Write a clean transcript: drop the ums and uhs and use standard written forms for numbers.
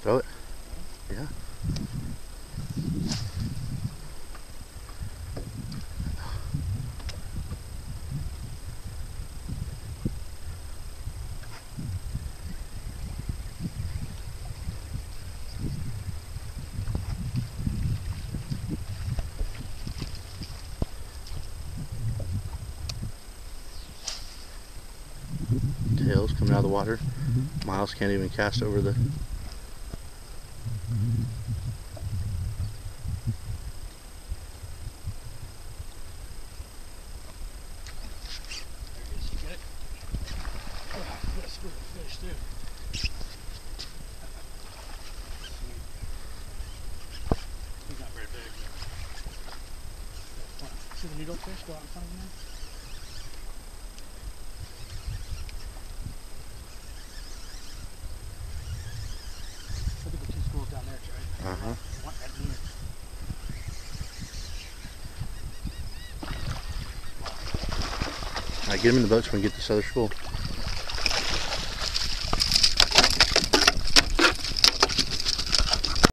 Throw it. Yeah. Tails coming out of the water. Miles can't even cast over the... See the needlefish go out in front of you? Look at the two schools down there, Jerry. Uh-huh. One at near. Alright, get him in the boat so we can get this other school.